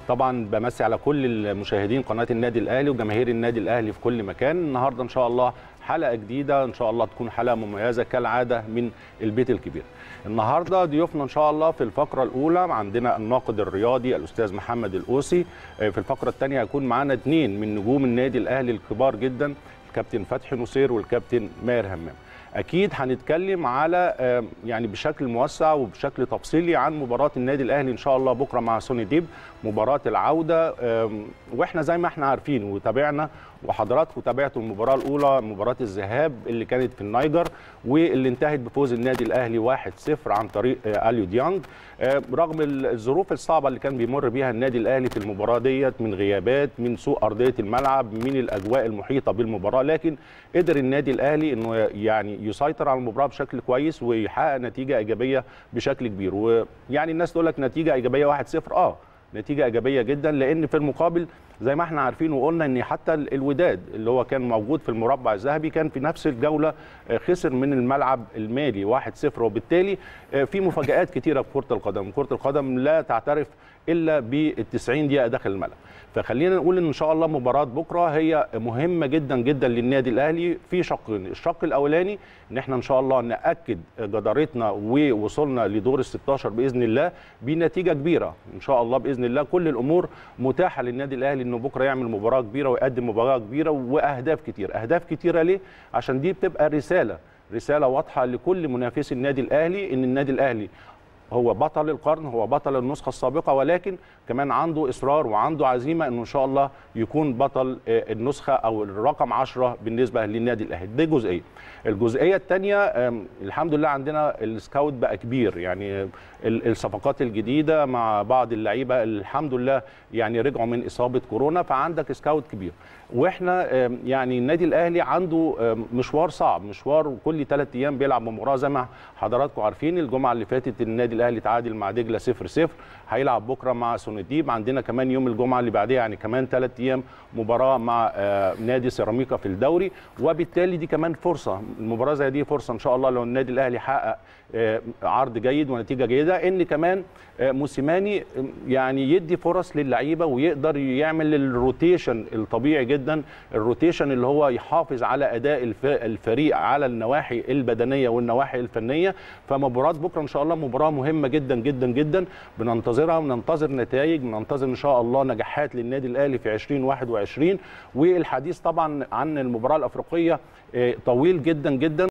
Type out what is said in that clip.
طبعا بمسي على كل المشاهدين قناه النادي الاهلي وجماهير النادي الاهلي في كل مكان. النهارده ان شاء الله حلقه جديده، ان شاء الله تكون حلقه مميزه كالعاده من البيت الكبير. النهارده ضيوفنا ان شاء الله في الفقره الاولى عندنا الناقد الرياضي الاستاذ محمد القوسي. في الفقره الثانيه هيكون معانا اثنين من نجوم النادي الاهلي الكبار جدا، الكابتن فتحي نصير والكابتن ماهر همام. اكيد هنتكلم على يعني بشكل موسع وبشكل تفصيلي عن مباراه النادي الاهلي ان شاء الله بكره مع سوني ديب، مباراه العوده. واحنا زي ما احنا عارفين وتابعنا وحضراتكم تابعتوا المباراه الاولى، مباراه الذهاب اللي كانت في النيجر واللي انتهت بفوز النادي الاهلي 1-0 عن طريق اليو ديانج. رغم الظروف الصعبه اللي كان بيمر بيها النادي الاهلي في المباراه ديت، من غيابات، من سوء ارضيه الملعب، من الاجواء المحيطه بالمباراه، لكن قدر النادي الاهلي انه يعني يسيطر على المباراه بشكل كويس ويحقق نتيجه ايجابيه بشكل كبير. ويعني الناس تقول لك نتيجه ايجابيه 1-0، نتيجه ايجابيه جدا، لان في المقابل زي ما احنا عارفين وقلنا ان حتى الوداد اللي هو كان موجود في المربع الذهبي كان في نفس الجوله خسر من الملعب المالي 1-0، وبالتالي في مفاجآت كتيره في كره القدم. كره القدم لا تعترف الا بال90 دقيقه داخل الملعب. فخلينا نقول ان شاء الله مباراه بكره هي مهمه جدا جدا للنادي الاهلي في شقين. الشق الاولاني ان احنا ان شاء الله ناكد جدارتنا ووصولنا لدور ال16 باذن الله بنتيجه كبيره ان شاء الله باذن الله. كل الامور متاحه للنادي الاهلي انه بكره يعمل مباراه كبيره ويقدم مباراه كبيره واهداف كتير. اهداف كتيره ليه؟ عشان دي بتبقى رساله واضحه لكل منافسي النادي الاهلي ان النادي الاهلي هو بطل القرن، هو بطل النسخة السابقة، ولكن كمان عنده إصرار وعنده عزيمة إنه إن شاء الله يكون بطل النسخة أو الرقم 10 بالنسبة للنادي الأهلي. دي جزئية. الجزئية الثانية الحمد لله عندنا السكاوت بقى كبير، يعني الصفقات الجديدة مع بعض اللعيبة الحمد لله يعني رجعوا من إصابة كورونا، فعندك سكاوت كبير. واحنا يعني النادي الاهلي عنده مشوار صعب، مشوار كل 3 ايام بيلعب مباراه زي ما حضراتكم عارفين. الجمعه اللي فاتت النادي الاهلي تعادل مع دجله 0-0، هيلعب بكره مع سوني ديب. عندنا كمان يوم الجمعه اللي بعديها يعني كمان 3 ايام مباراه مع نادي سيراميكا في الدوري، وبالتالي دي كمان فرصه. المباراه زي دي فرصه ان شاء الله لو النادي الاهلي حقق عرض جيد ونتيجه جيده، ان كمان موسيماني يعني يدي فرص للعيبه ويقدر يعمل الروتيشن الطبيعي جدا، الروتيشن اللي هو يحافظ على اداء الفريق على النواحي البدنيه والنواحي الفنيه. فمباراه بكره ان شاء الله مباراه مهمه جدا جدا جدا، بننتظرها وننتظر نتائج، بننتظر ان شاء الله نجاحات للنادي الاهلي في 2021. والحديث طبعا عن المباراه الافريقيه طويل جدا جدا.